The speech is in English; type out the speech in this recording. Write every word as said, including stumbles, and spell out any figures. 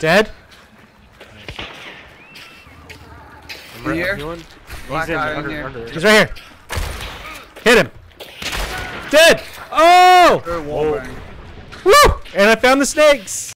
Dead. I'm right Here? here. Black He's in, guy in under, here. under. He's right here. Hit him. Dead. Oh! Good wall bang. Woo! And I found the snakes.